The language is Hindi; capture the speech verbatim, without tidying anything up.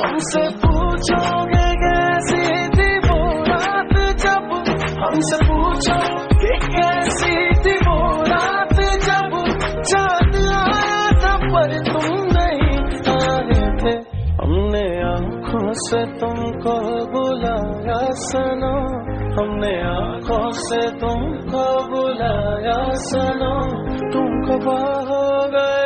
हमसे पूछोगे कैसी थी वो रात जब, हमसे पूछोगे कैसी थी वो रात जब चांद आया था पर तुम नहीं आए थे। हमने आँखों से तुमको बुलाया सनम, हमने आँखों से तुमको बुलाया सनम, तुम खफा हो गए